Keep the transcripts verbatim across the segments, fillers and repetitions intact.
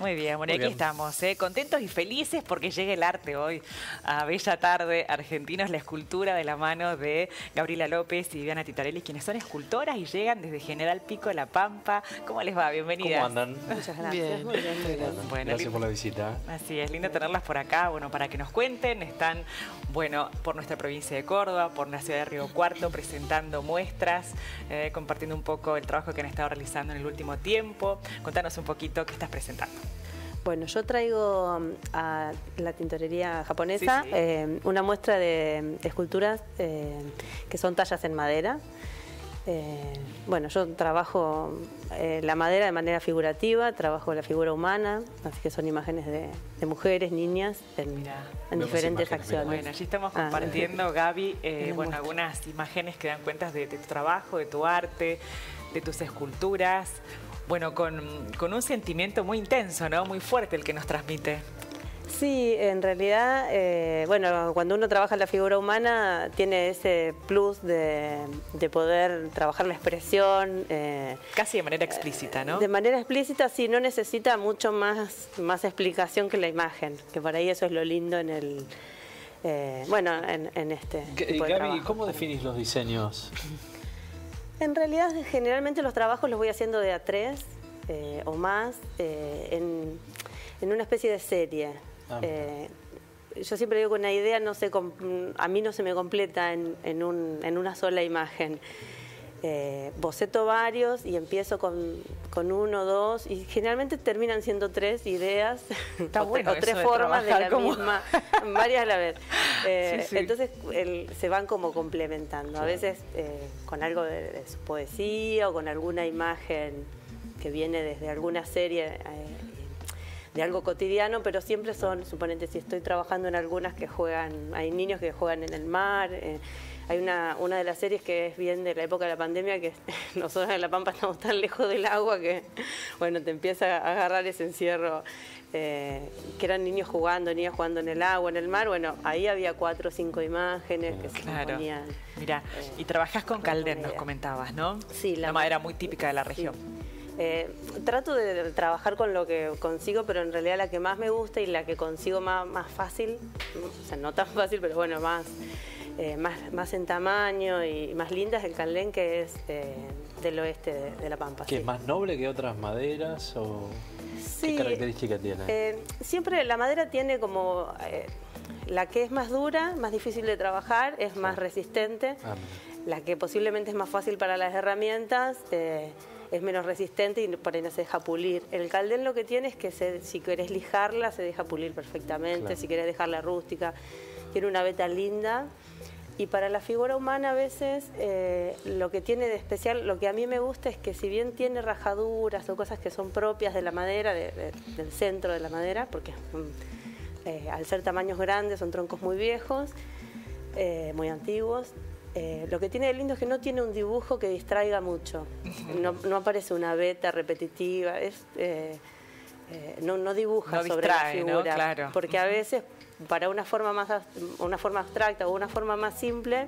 Muy bien, bueno, Muy aquí bien. estamos, ¿eh? Contentos y felices porque llega el arte hoy a Bella Tarde, Argentinos, la escultura de la mano de Gabriela López y Viviana Titorelli, quienes son escultoras y llegan desde General Pico de la Pampa. ¿Cómo les va? Bienvenidas. ¿Cómo andan? Muchas gracias. Bien, Muy bien, muy bien. Bueno, Gracias lindo. por la visita. Así es, lindo tenerlas por acá, bueno, para que nos cuenten. Están, bueno, por nuestra provincia de Córdoba, por la ciudad de Río Cuarto, presentando muestras, eh, compartiendo un poco el trabajo que han estado realizando en el último tiempo. Contanos un poquito qué estás presentando. Bueno, yo traigo um, a la tintorería japonesa Sí, sí. eh, una muestra de esculturas eh, que son tallas en madera. Eh, bueno, yo trabajo eh, la madera de manera figurativa, trabajo la figura humana, así que son imágenes de, de mujeres, niñas, en, Mirá. en Vemos diferentes imágenes, acciones. Bueno, allí estamos Ah, compartiendo, Gaby, eh, Una bueno, muestra. algunas imágenes que dan cuenta de, de tu trabajo, de tu arte, de tus esculturas. Bueno, con, con un sentimiento muy intenso, ¿no? Muy fuerte el que nos transmite. Sí, en realidad, eh, bueno, cuando uno trabaja la figura humana tiene ese plus de, de poder trabajar la expresión. Eh, Casi de manera explícita, ¿no? De manera explícita, sí, no necesita mucho más, más explicación que la imagen, que por ahí eso es lo lindo en el, eh, bueno, en, en este ¿Qué- tipo de Gaby, trabajo. ¿cómo definís los diseños? En realidad, generalmente los trabajos los voy haciendo de a tres eh, o más, eh, en, en una especie de serie. Ah. Eh, yo siempre digo que una idea no se, com- a mí no se me completa en, en, un, en una sola imagen. Eh, boceto varios y empiezo con, con uno o dos y generalmente terminan siendo tres ideas Está o, bueno tre- o tres eso de formas de trabajar la como- misma, varias a la vez. Eh, Sí, sí. Entonces el- se van como complementando. A veces eh, con algo de, de su poesía o con alguna imagen que viene desde alguna serie eh, de algo cotidiano, pero siempre son, suponete, si estoy trabajando en algunas que juegan, hay niños que juegan en el mar. eh, Hay una, una de las series que es bien de la época de la pandemia, que nosotros en La Pampa estamos tan lejos del agua que, bueno, te empieza a agarrar ese encierro, eh, que eran niños jugando, niños jugando en el agua, en el mar. Bueno, ahí había cuatro o cinco imágenes que se Claro. componían. Mira, eh, y trabajás con calder, una nos idea. comentabas, ¿no? Sí, la la madera muy típica de la Sí. región. Eh, trato de, de trabajar con lo que consigo, pero en realidad la que más me gusta y la que consigo más, más fácil, o sea, no tan fácil, pero bueno, más, eh, más, más en tamaño y más linda es el calén, que es eh, del oeste de, de La Pampa. ¿Que sí. es más noble que otras maderas o Sí, qué característica tiene? eh, siempre la madera tiene como... eh, la que es más dura, más difícil de trabajar, es más resistente. Ah, mira. La que posiblemente es más fácil para las herramientas, eh, es menos resistente y por ahí no se deja pulir. El caldén lo que tiene es que se- si querés lijarla, se deja pulir perfectamente. Claro. Si querés dejarla rústica, tiene una veta linda. Y para la figura humana a veces eh, lo que tiene de especial, lo que a mí me gusta es que si bien tiene rajaduras o cosas que son propias de la madera, de- de- del centro de la madera, porque mm, eh, al ser tamaños grandes son troncos muy viejos, eh, muy antiguos, eh, lo que tiene de lindo es que no tiene un dibujo que distraiga mucho. No, no aparece una veta repetitiva, es, eh, eh, no, no dibuja No sobre distrae, la ¿no? figura. Claro. Porque a veces para una forma más ab- una forma abstracta o una forma más simple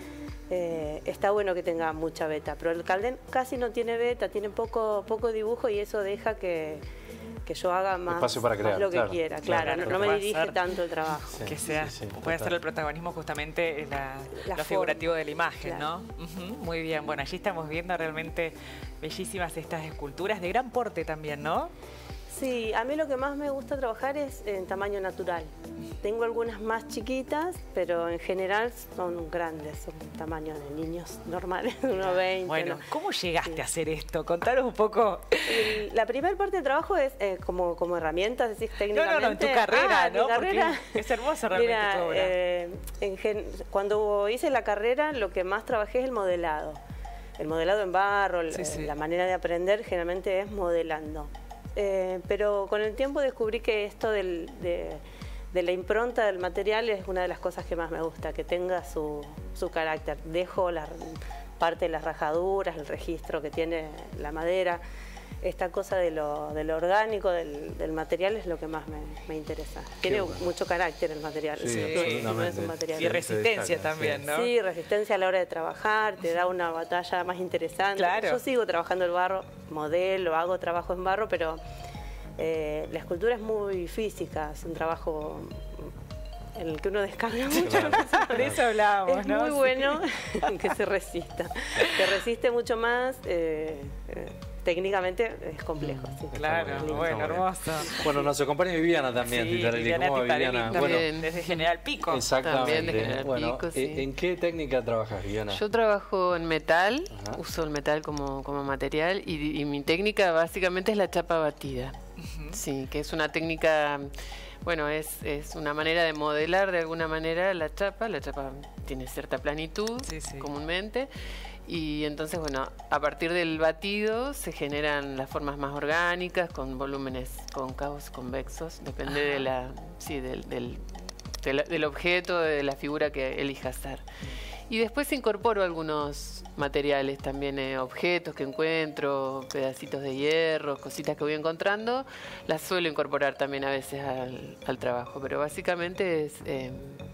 eh, está bueno que tenga mucha veta, pero el caldén casi no tiene veta, tiene poco poco dibujo y eso deja que, que yo haga más, Espacio para más crear, lo que claro. quiera, Claro, claro, no, claro. no me Puede dirige ser. tanto el trabajo. Sí, Que sea, sí, sí, puede total. ser el protagonismo justamente la, La lo forma. figurativo de la imagen, Claro. ¿no? Ujú, muy bien, bueno, allí estamos viendo realmente bellísimas estas esculturas de gran porte también, ¿no? Sí, a mí lo que más me gusta trabajar es en tamaño natural. Tengo algunas más chiquitas, pero en general son grandes, son tamaño de niños normales, de uno veinte. Bueno, ¿no? ¿cómo llegaste Sí. a hacer esto? Contanos un poco. El- La primera parte del trabajo es eh, como, como herramientas, decís No, técnicamente. no, no, en tu carrera, Ah, mi ¿no? carrera. Porque es hermosa realmente Mira, tu obra. eh, en gen- cuando hice la carrera, lo que más trabajé es el modelado. El modelado en barro, el- Sí, sí. la manera de aprender generalmente es modelando. Eh, pero con el tiempo descubrí que esto del, de, de la impronta del material es una de las cosas que más me gusta, que tenga su, su carácter. Dejo la parte de las rajaduras, el registro que tiene la madera. Esta cosa de lo, de lo orgánico, del, del material, es lo que más me, me interesa. Tiene bueno. mucho carácter el material. Sí, no es- no es absolutamente. un material. Y resistencia destaca, también, sí. ¿no? Sí, resistencia a la hora de trabajar, te da una batalla más interesante. Claro. Yo sigo trabajando el barro, modelo, hago trabajo en barro, pero Eh, la escultura es muy física, es un trabajo en el que uno descarga mucho. Claro. Por eso hablábamos, es ¿no? muy Sí. bueno que se resista. Que resiste mucho más. Eh, eh, técnicamente es complejo. Sí. Claro, Está muy bien, bueno, está muy bien. hermoso. Bueno, nos acompaña Viviana también, Sí, Titarelli. Viviana ¿Cómo va, Titarelli Viviana? también, Bueno, desde General Pico. exactamente. También de General Bueno, Pico, eh, sí. ¿en qué técnica trabajas, Viviana? Yo trabajo en metal, Ajá. uso el metal como, como material y, y mi técnica básicamente es la chapa batida. Sí, que es una técnica, bueno, es, es una manera de modelar de alguna manera la chapa. La chapa tiene cierta planitud Sí, sí. comúnmente. Y entonces, bueno, a partir del batido se generan las formas más orgánicas, con volúmenes cóncavos, convexos, depende de la, sí, del, del, del, del objeto, de la figura que elija hacer. Y después incorporo algunos materiales también, eh, objetos que encuentro, pedacitos de hierro, cositas que voy encontrando, las suelo incorporar también a veces al, al trabajo, pero básicamente es eh,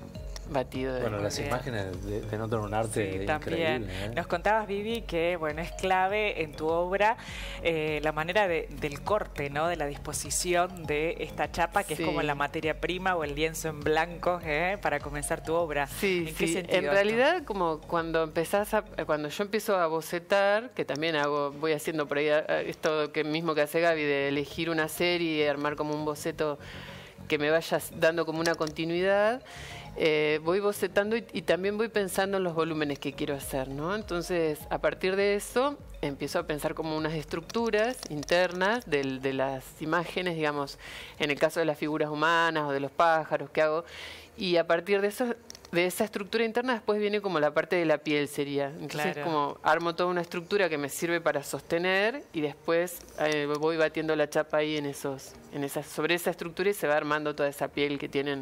batido de... Bueno, las Bien. imágenes de- denotan un arte Sí, también. increíble. ¿eh? Nos contabas, Vivi, que bueno, es clave en tu obra eh, la manera de- del corte, ¿no? De la disposición de esta chapa, que Sí. es como la materia prima o el lienzo en blanco, ¿eh? Para comenzar tu obra. Sí, ¿En qué sí. sentido En esto? realidad, como cuando empezás a, cuando yo empiezo a bocetar, que también hago, voy haciendo por ahí a- a esto que mismo que hace Gaby, de elegir una serie y armar como un boceto que me vaya dando como una continuidad. Eh, voy bocetando y, y también voy pensando en los volúmenes que quiero hacer, ¿no? Entonces, a partir de eso, empiezo a pensar como unas estructuras internas del- de las imágenes, digamos, en el caso de las figuras humanas o de los pájaros que hago, y a partir de eso, de esa estructura interna, después viene como la parte de la piel, sería. Entonces, Claro. como armo toda una estructura que me sirve para sostener y después eh, voy batiendo la chapa ahí en esos, en esas, sobre esa estructura y se va armando toda esa piel que tienen,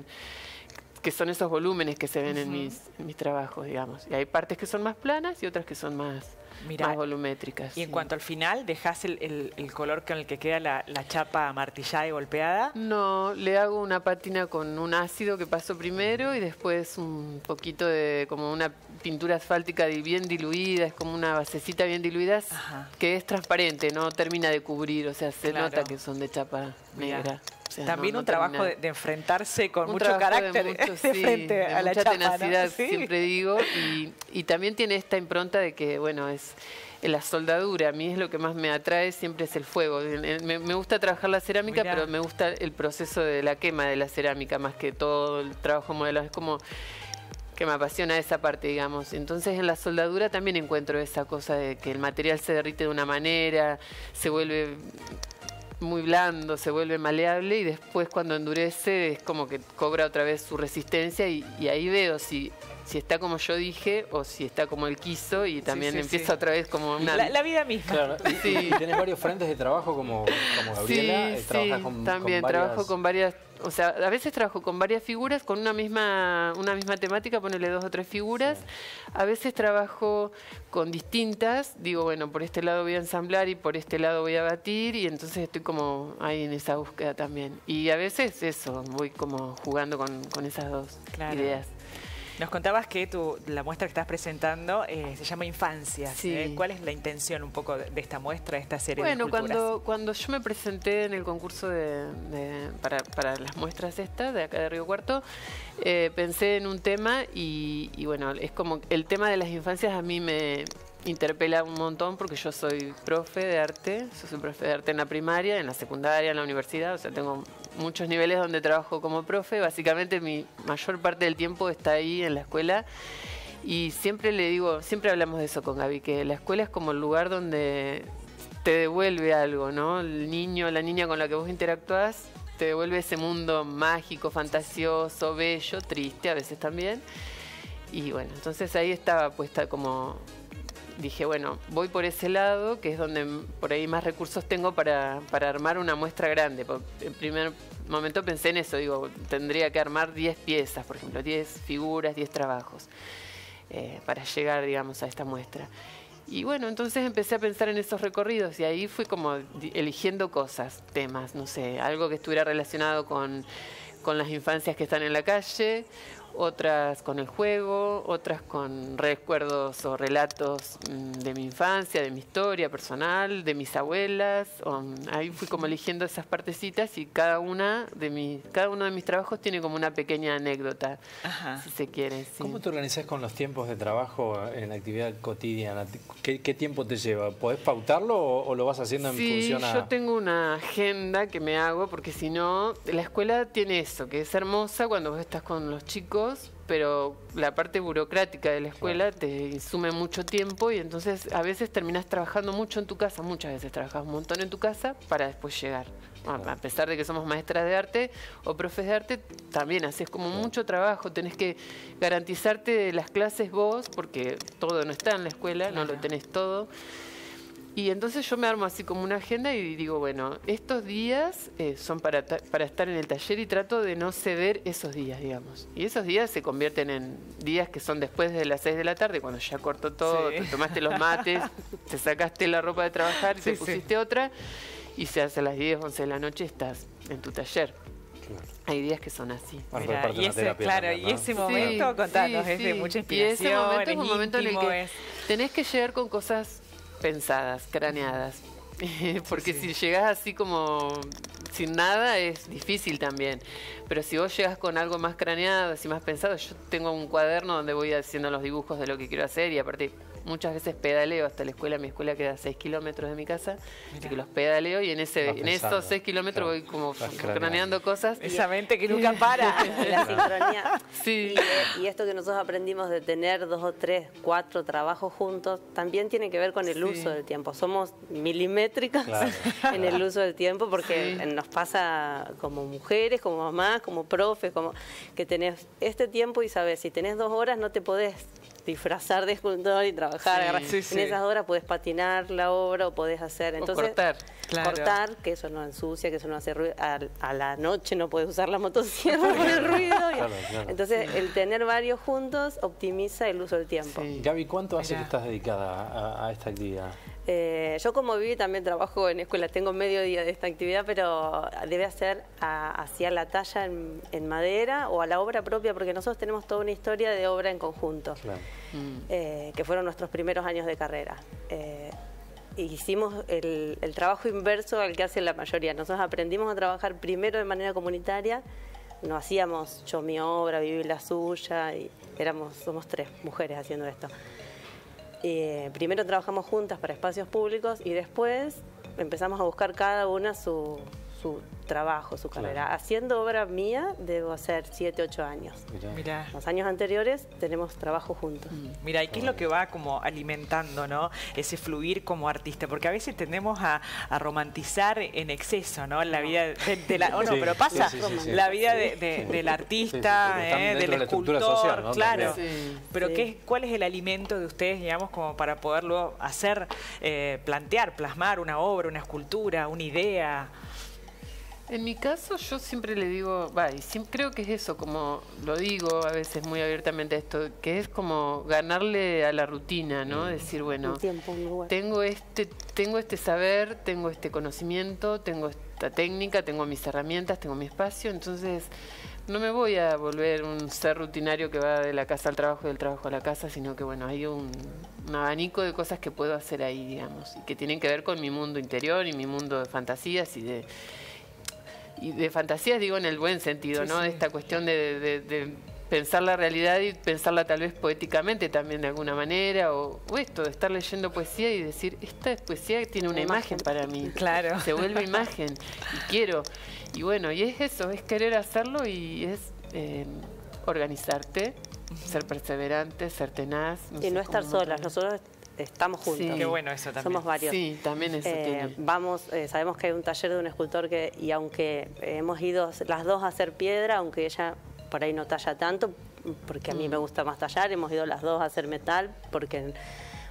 que son esos volúmenes que se ven en, mis, en mis trabajos, digamos. Y hay partes que son más planas y otras que son más, Mirá, más volumétricas. Y en sí. cuanto al final, ¿dejás el, el- el color con el que queda la, la chapa martillada y golpeada? No, le hago una pátina con un ácido que paso primero y después un poquito de como una pintura asfáltica di- bien diluida, es como una basecita bien diluida Ajá. que es transparente, no termina de cubrir, o sea, se Claro. nota que son de chapa Mirá. negra. O sea, También no- no un trabajo termina- de, de enfrentarse con un mucho trabajo carácter de, mucho, de sí, frente de a la mucha chapa, ¿no? tenacidad, Sí. siempre digo, y, y también tiene esta impronta de que, bueno, es eh, la soldadura, a mí es lo que más me atrae, siempre es el fuego. En- en- Me, me gusta trabajar la cerámica, Mirá. pero me gusta el proceso de la quema de la cerámica, más que todo el trabajo modelado, es como que me apasiona esa parte, digamos. Entonces en la soldadura también encuentro esa cosa de que el material se derrite de una manera, se vuelve muy blando, se vuelve maleable y después cuando endurece es como que cobra otra vez su resistencia y, y ahí veo si, si está como yo dije o si está como él quiso y también sí, empieza sí. otra vez como una... La, la vida misma. Claro, y, Sí. y tenés varios frentes de trabajo como, como Gabriela. eh, Sí, trabajas sí, con, también con varias- trabajo con varias, o sea, a veces trabajo con varias figuras, con una misma, una misma temática, ponerle dos o tres figuras. A veces trabajo con distintas, digo, bueno, por este lado voy a ensamblar y por este lado voy a batir y entonces estoy como ahí en esa búsqueda también. Y a veces eso, voy como jugando con, con esas dos Claro. ideas. Nos contabas que tu, la muestra que estás presentando eh, se llama Infancias. Sí. ¿eh? ¿Cuál es la intención un poco de, de esta muestra, de esta serie Bueno, de esculturas? cuando, cuando yo me presenté en el concurso de, de- para, para las muestras estas de acá de Río Cuarto, eh, pensé en un tema y, y bueno, es como el tema de las infancias a mí me interpela un montón porque yo soy profe de arte, yo soy profe de arte en la primaria, en la secundaria, en la universidad, o sea, tengo muchos niveles donde trabajo como profe, básicamente mi mayor parte del tiempo está ahí en la escuela. Y siempre le digo, siempre hablamos de eso con Gaby, que la escuela es como el lugar donde te devuelve algo, ¿no? El niño, la niña con la que vos interactuás, te devuelve ese mundo mágico, fantasioso, bello, triste a veces también. Y bueno, entonces ahí estaba puesta como... Dije, bueno, voy por ese lado, que es donde por ahí más recursos tengo para, para armar una muestra grande. Por- En primer momento pensé en eso, digo, tendría que armar diez piezas, por ejemplo, diez figuras, diez trabajos, eh, para llegar, digamos, a esta muestra. Y bueno, entonces empecé a pensar en esos recorridos y ahí fui como di- eligiendo cosas, temas, no sé, algo que estuviera relacionado con, con las infancias que están en la calle, otras con el juego, otras con recuerdos o relatos mm, de mi infancia, de mi historia personal, de mis abuelas. Um, ahí fui como eligiendo esas partecitas y cada una de mis, cada uno de mis trabajos tiene como una pequeña anécdota, Ajá. si se quiere. Sí. ¿Cómo te organizás con los tiempos de trabajo en la actividad cotidiana? ¿Qué, qué tiempo te lleva? ¿Podés pautarlo o, o lo vas haciendo en sí, función a...? Yo tengo una agenda que me hago porque si no, la escuela tiene eso, que es hermosa cuando vos estás con los chicos, pero la parte burocrática de la escuela te insume mucho tiempo y entonces a veces terminás trabajando mucho en tu casa, muchas veces trabajas un montón en tu casa para después llegar. A pesar de que somos maestras de arte o profes de arte, también haces como mucho trabajo, tenés que garantizarte de las clases vos, porque todo no está en la escuela, no lo tenés todo. Y entonces yo me armo así como una agenda y digo, bueno, estos días eh, son para, para estar en el taller y trato de no ceder esos días, digamos. Y esos días se convierten en días que son después de las seis de la tarde, cuando ya cortó todo, sí. te tomaste los mates, te sacaste la ropa de trabajar y sí, te pusiste sí. otra, y se hace a las diez, once de la noche y estás en tu taller. Claro. Hay días que son así. Mira, y ese, claro, también, ¿no? y ese momento, sí, contanos, sí, es de sí. mucha inspiración. Y ese momento es un momento en el que es... tenés que llegar con cosas pensadas, craneadas. Porque sí. si llegás así como sin nada es difícil también. Pero si vos llegas con algo más craneado, así más pensado, yo tengo un cuaderno donde voy haciendo los dibujos de lo que quiero hacer y aparte muchas veces pedaleo hasta la escuela. Mi escuela queda a seis kilómetros de mi casa, Mirá. así que los pedaleo y en ese en esos seis kilómetros claro. voy como craneando. craneando cosas. Esa mente que nunca para. La sincronía. Sí. Y, y esto que nosotros aprendimos de tener dos o tres, cuatro trabajos juntos, también tiene que ver con el sí. uso del tiempo. Somos milimétricas claro. en el uso del tiempo porque sí. nos pasa como mujeres, como mamás, como profes, como que tenés este tiempo y sabes, si tenés dos horas no te podés disfrazar de escultor y trabajar. Sí, sí, sí. En esas horas podés patinar la obra o podés hacer. Entonces, o cortar. Claro. Cortar, que eso no ensucia, que eso no hace ruido. A, a la noche no podés usar la motosierra por el ruido. Claro, claro. Entonces, sí. el tener varios juntos optimiza el uso del tiempo. Sí. Gaby, ¿cuánto hace Mirá. que estás dedicada a, a esta actividad? Eh, yo como Vivi también trabajo en escuela, tengo medio día de esta actividad, pero debe hacer a, hacia la talla en, en madera o a la obra propia, porque nosotros tenemos toda una historia de obra en conjunto, claro. eh, que fueron nuestros primeros años de carrera. Eh, hicimos el, el trabajo inverso al que hace la mayoría. Nosotros aprendimos a trabajar primero de manera comunitaria, no hacíamos yo mi obra, Vivi la suya, y éramos, somos tres mujeres haciendo esto. Eh, primero trabajamos juntas para espacios públicos y después empezamos a buscar cada una su, su trabajo, su carrera. Claro. Haciendo obra mía debo hacer siete, ocho años. Mirá. Mirá. Los años anteriores tenemos trabajo juntos. Mira, ¿y qué es lo que va como alimentando, ¿no? Ese fluir como artista? Porque a veces tendemos a, a romantizar en exceso, ¿no? La vida de, de la... Oh, no, sí, pero pasa sí, sí, sí, sí. la vida de, de, del artista, sí, sí, eh, del escultor, social, ¿no? Claro. Sí, pero sí. ¿qué, ¿cuál es el alimento de ustedes, digamos, como para poderlo hacer, eh, plantear, plasmar una obra, una escultura, una idea? En mi caso, yo siempre le digo, va, y siempre, creo que es eso, como lo digo a veces muy abiertamente esto, que es como ganarle a la rutina, ¿no? Decir, bueno, un tiempo, un lugar. tengo este, tengo este saber, tengo este conocimiento, tengo esta técnica, tengo mis herramientas, tengo mi espacio, entonces no me voy a volver un ser rutinario que va de la casa al trabajo y del trabajo a la casa, sino que bueno, hay un, un abanico de cosas que puedo hacer ahí, digamos, y que tienen que ver con mi mundo interior y mi mundo de fantasías y de... Y de fantasías digo en el buen sentido, sí, ¿no? Sí. De esta cuestión de, de, de pensar la realidad y pensarla tal vez poéticamente también de alguna manera, o, o esto, de estar leyendo poesía y decir, esta poesía tiene una imagen para mí. Claro. Se vuelve imagen y quiero. Y bueno, y es eso, es querer hacerlo y es eh, organizarte, ser perseverante, ser tenaz. No y sé no estar solas, nosotros... Estamos juntos. Sí. Qué bueno eso también. Somos varios. Sí, también eso eh, tiene. Vamos, eh, sabemos que hay un taller de un escultor que, y aunque hemos ido las dos a hacer piedra, aunque ella por ahí no talla tanto, porque a mí mm. me gusta más tallar, hemos ido las dos a hacer metal, porque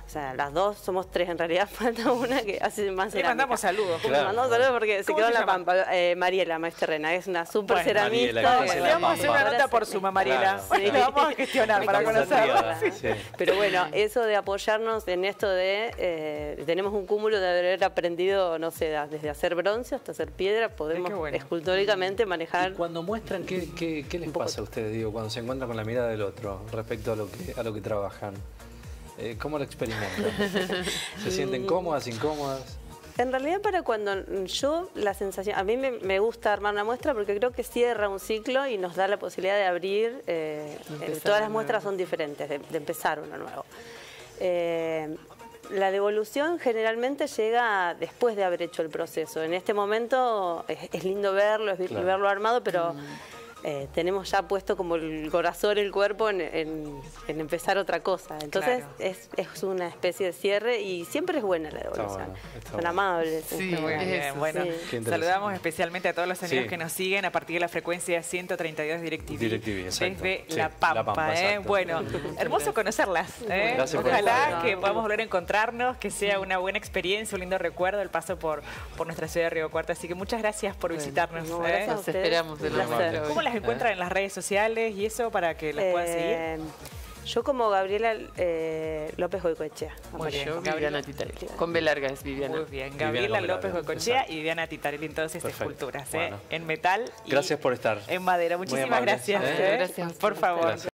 O sea, las dos, somos tres en realidad, falta una que hace más Le cerámica. mandamos saludos. Le Claro. mandamos saludos porque se ¿Cómo quedó se en La llama? Pampa. Eh, Mariela Maesterrena, es una súper Bueno, ceramista. Mariela, que- que Le vamos a hacer una ahora nota se- por Suma, Mariela. Claro. Bueno, le vamos a gestionar para Estamos conocerla. activas, sí. Pero bueno, eso de apoyarnos en esto de, eh, tenemos un cúmulo de haber aprendido, no sé, desde hacer bronce hasta hacer piedra, podemos Qué bueno. escultóricamente manejar. Y cuando muestran, ¿qué, qué, qué les pasa a ustedes, digo, cuando se encuentran con la mirada del otro respecto a lo que, a lo que trabajan? Eh, ¿Cómo lo experimentan? ¿Se sienten cómodas, incómodas? En realidad para cuando yo, la sensación, a mí me, me gusta armar una muestra porque creo que cierra un ciclo y nos da la posibilidad de abrir, eh, eh, todas las muestras son diferentes, de, de empezar uno nuevo. Eh, la devolución generalmente llega después de haber hecho el proceso. En este momento es, es lindo verlo, es Claro. verlo armado, pero eh, tenemos ya puesto como el corazón, el cuerpo en, en- en empezar otra cosa. Entonces Claro. es, es una especie de cierre y siempre es buena la devolución. bueno, está Son bueno. amables. Sí, este, Muy es bien, eso, bueno, sí. Qué interesante. saludamos especialmente a todos los amigos Sí. que nos siguen a partir de la frecuencia ciento treinta y dos DirecTV, DirecTV, exacto. desde Sí, La Pampa. La Pampa, ¿eh? exacto. Bueno, hermoso conocerlas. ¿eh? Gracias por Ojalá estar. que podamos volver a encontrarnos, que sea una buena experiencia, un lindo recuerdo el paso por, por nuestra ciudad de Río Cuarto. Así que muchas gracias por visitarnos. no, ¿eh? gracias a Los ustedes. esperamos de Un nuevo. placer. ¿Cómo las encuentran en las redes sociales y eso para que las puedan seguir? Eh, Yo como Gabriela eh, López Goicoechea. Muy bien, Yo, Gabriela. Viviana Titarelli. Con B larga es Viviana. Muy bien, Viviana Gabriela Comelarga, López Goicoechea exacto. y Viviana Titarelli, entonces Perfecto. esculturas, ¿eh? Bueno. en metal y Gracias por estar. en madera. Muchísimas amables, gracias. ¿eh? ¿eh? Gracias a Por ustedes. favor. Gracias.